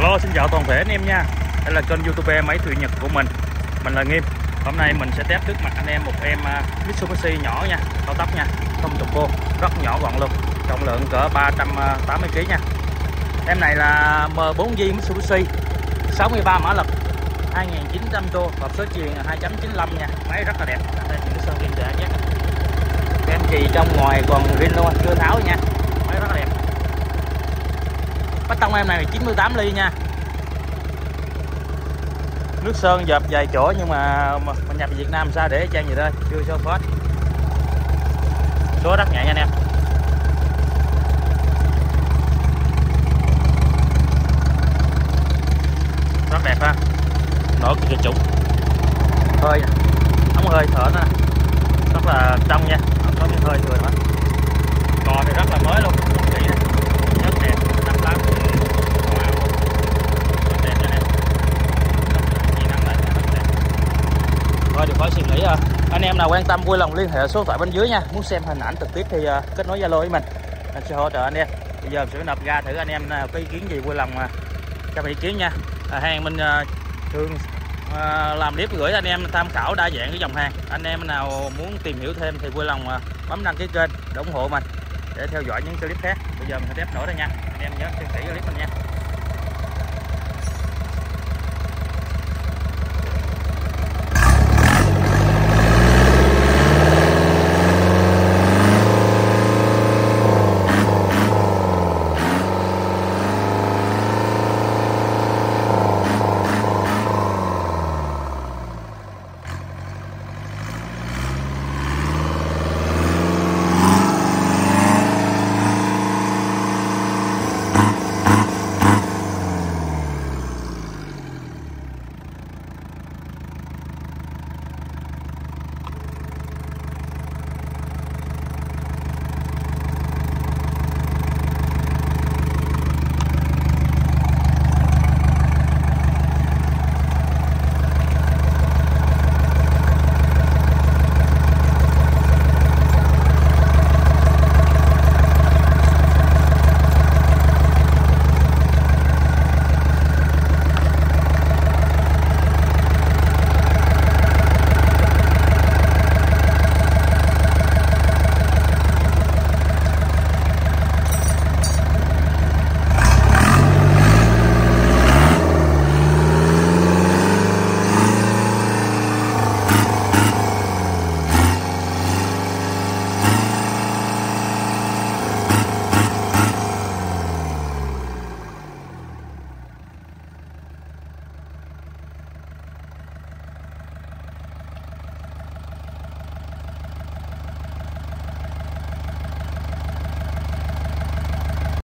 Hello, xin chào toàn thể anh em nha. Đây là kênh YouTube máy thuyền Nhật của mình. Mình là Nghiêm. Hôm nay mình sẽ test trước mặt anh em một em Mitsubishi nhỏ nha, cao tốc nha, không turbo, rất nhỏ gọn luôn. Trọng lượng cỡ 380 kg nha. Em này là M4J Mitsubishi, 63 mã lực, 2900 tua, hộp số chuyền 2.95 nha. Máy rất là đẹp. Đây thì cái sơn riêng để nhé. Em chì trong ngoài còn riêng luôn, chưa tháo nha. Máy rất là đẹp. Bách tông em này 98 ly nha. Nước sơn dợp vài chỗ nhưng mà mình nhập Việt Nam sao để trang gì đây, chưa sơn hết. Số rất nhẹ nha anh em. Rất đẹp ha. Nổ cái trục. Hơi ống hơi thở nó rất là trong nha, không có cái hơi thừa hết. Cò thì rất là mới luôn. Rất đẹp, 58. Thôi được khỏi suy nghĩ. Anh em nào quan tâm vui lòng liên hệ số điện thoại bên dưới nha. Muốn xem hình ảnh trực tiếp thì kết nối Zalo với mình sẽ hỗ trợ anh em. Bây giờ mình sẽ nộp ra thử anh em nào có ý kiến gì vui lòng cho ý kiến nha. Hàng mình thường làm clip gửi anh em tham khảo đa dạng cái dòng hàng. Anh em nào muốn tìm hiểu thêm thì vui lòng bấm đăng ký kênh để ủng hộ mình để theo dõi những clip khác. Bây giờ mình sẽ test nổi đây nha. Anh em nhớ xem kỹ clip mình nha.